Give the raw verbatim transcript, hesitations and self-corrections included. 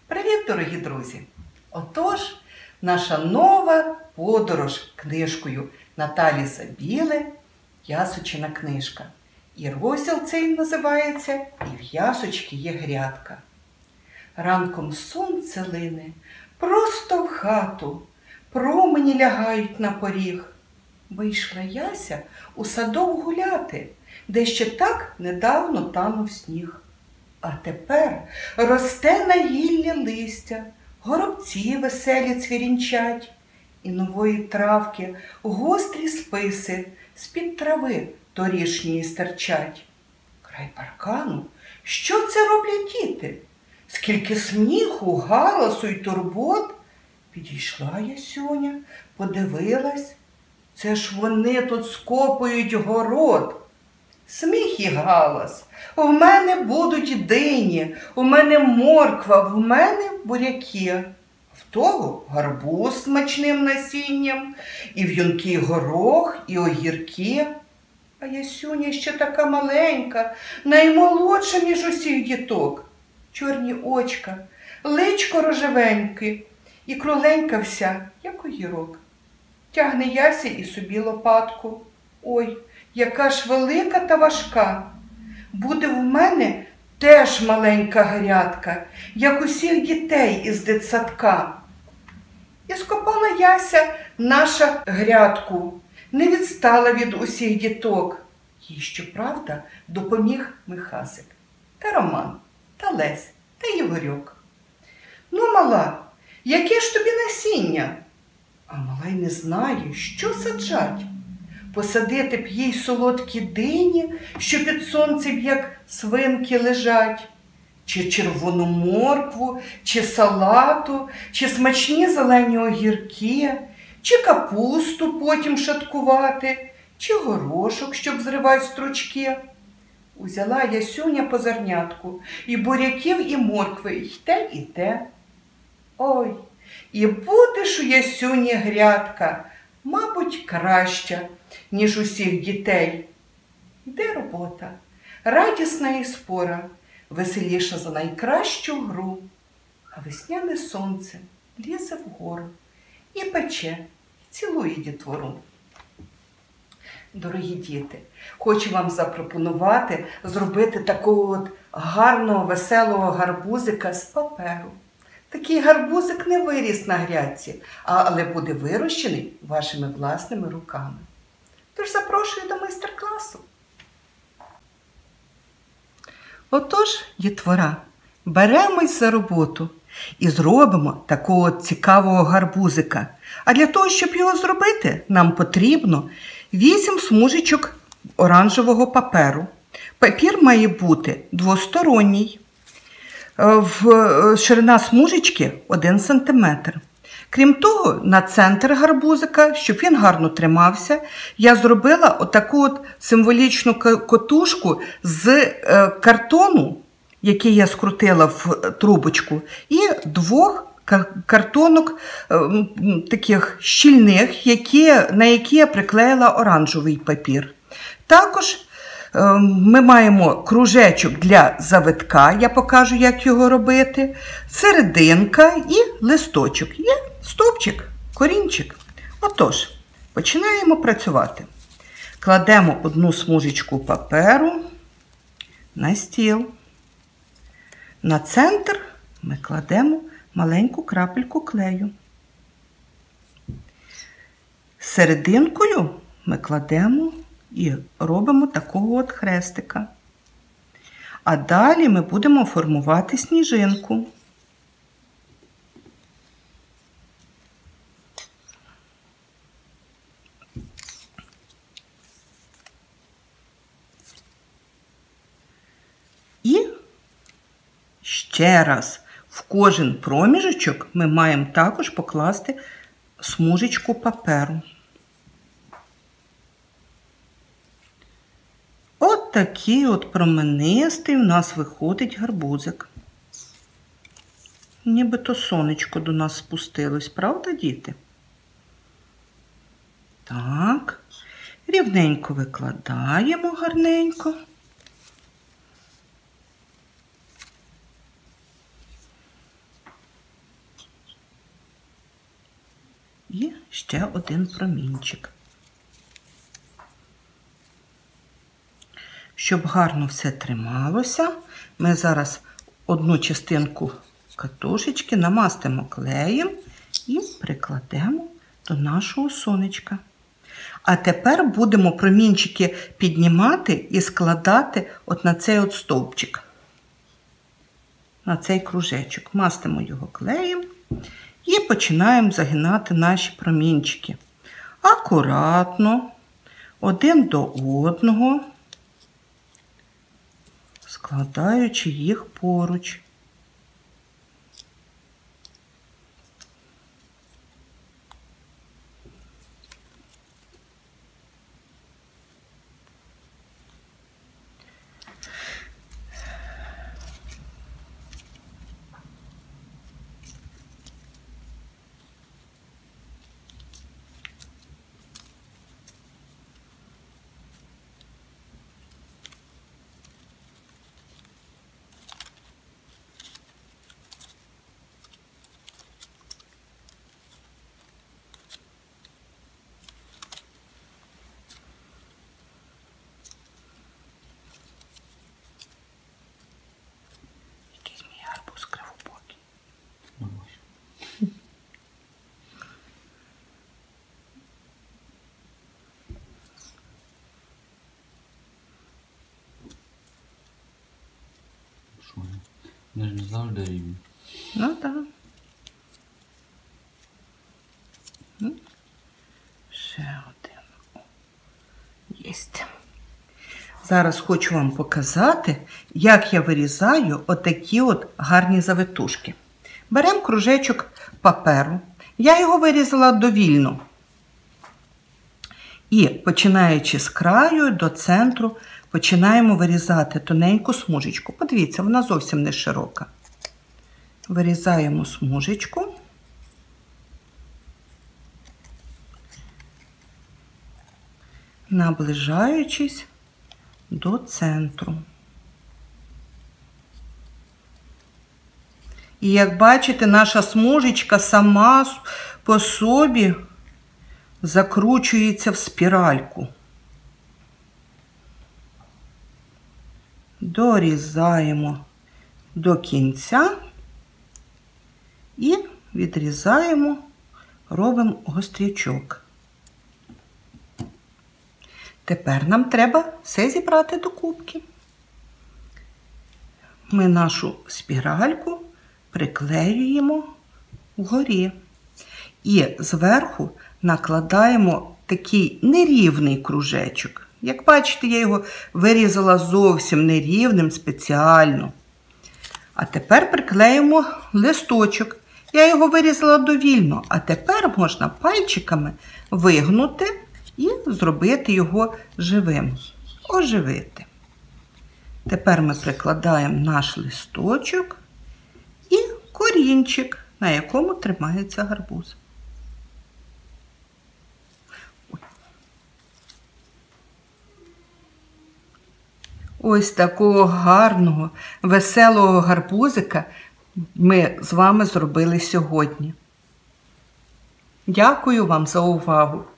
Привіт, дорогі друзі! Отож, наша нова подорож книжкою Наталі Забіле «Ясочина книжка». І розділ цей називається «І в ясочки є грядка». Ранком сонце лине просто в хату, промені лягають на поріг. Вийшла Яся у садок гуляти, де ще так недавно танув сніг. А тепер росте на гіллі листя, горобці веселі цвірінчать, і нової травки гострі списи з-під трави торішньої стирчать. Край паркану, що це роблять діти? Скільки сміху, галасу й турбот. Підійшла Ясюня, подивилась. Це ж вони тут скопують город. Сміх і галас. В мене будуть дині, у мене морква, в мене буряки. В того гарбуз з смачним насінням, і в'юнкий горох, і огірки. А Ясюня ще така маленька, наймолодша між усіх діток. Чорні очка, личко рожевеньке, і кругленька вся, як огірок. Тягне Яся і собі лопатку. Ой, яка ж велика та важка. Буде в мене теж маленька грядка, як усіх дітей із дитсадка. І скопала Яся наша грядку, не відстала від усіх діток. Їй, щоправда, допоміг Михасик, та Роман, та Лесь, та Єгорьок. Ну, мала, яке ж тобі насіння? А мала й не знає, що саджать. Посадити б їй солодкі дині, що під сонцем, як свинки, лежать, чи червону моркву, чи салату, чи смачні зелені огірки, чи капусту потім шаткувати, чи горошок, щоб зривати стручки. Узяла Ясюня по зернятку, і буряків, і моркви, і те, і те. Ой, і буде ж у Ясюні грядка, мабуть, краща, ніж усіх дітей. Йде робота, радісна і спора, веселіша за найкращу гру. А весняне сонце лізе вгору і пече, і цілує дітвору. Дорогі діти, хочу вам запропонувати зробити такого от гарного, веселого гарбузика з паперу. Такий гарбузик не виріс на грядці, але буде вирощений вашими власними руками. Тож запрошую до майстер-класу. Отож, дітвора, беремось за роботу і зробимо такого цікавого гарбузика. А для того, щоб його зробити, нам потрібно вісім смужечок оранжевого паперу. Папір має бути двосторонній. В ширина смужечки один сантиметр. Крім того, на центр гарбузика, щоб він гарно тримався, я зробила отаку от символічну котушку з картону, який я скрутила в трубочку, і двох картонок таких щільних, які, на які я приклеїла оранжевий папір. Також ми маємо кружечок для завитка, я покажу, як його робити, серединка і листочок. Є стовпчик, корінчик. Отож, починаємо працювати. Кладемо одну смужечку паперу на стіл. На центр ми кладемо маленьку крапельку клею. Серединкою ми кладемо і робимо такого от хрестика. А далі ми будемо формувати сніжинку. І ще раз в кожен проміжочок ми маємо також покласти смужечку паперу. От такий от променистий у нас виходить гарбузик. Нібито сонечко до нас спустилось, правда, діти? Так, рівненько викладаємо гарненько. І ще один промінчик. Щоб гарно все трималося, ми зараз одну частинку катушечки намастимо клеєм і прикладемо до нашого сонечка. А тепер будемо промінчики піднімати і складати от на цей от стовпчик, на цей кружечок. Мастимо його клеєм і починаємо загинати наші промінчики. Акуратно, один до одного, складаючи їх поруч. Вони ж не завжди рівні. Ну так. Ще один. Єсть. Зараз хочу вам показати, як я вирізаю отакі от гарні завитушки. Беремо кружечок паперу. Я його вирізала довільно. І починаючи з краю до центру, починаємо вирізати тоненьку смужечку. Подивіться, вона зовсім не широка. Вирізаємо смужечку. Наближаючись до центру. І як бачите, наша смужечка сама по собі закручується в спіральку. Дорізаємо до кінця і відрізаємо, робимо гострячок. Тепер нам треба все зібрати до кубки. Ми нашу спіральку приклеюємо вгорі. І зверху накладаємо такий нерівний кружечок. Як бачите, я його вирізала зовсім нерівним спеціально. А тепер приклеїмо листочок. Я його вирізала довільно, а тепер можна пальчиками вигнути і зробити його живим. Оживити. Тепер ми прикладаємо наш листочок і корінчик, на якому тримається гарбуз. Ось такого гарного, веселого гарбузика ми з вами зробили сьогодні. Дякую вам за увагу!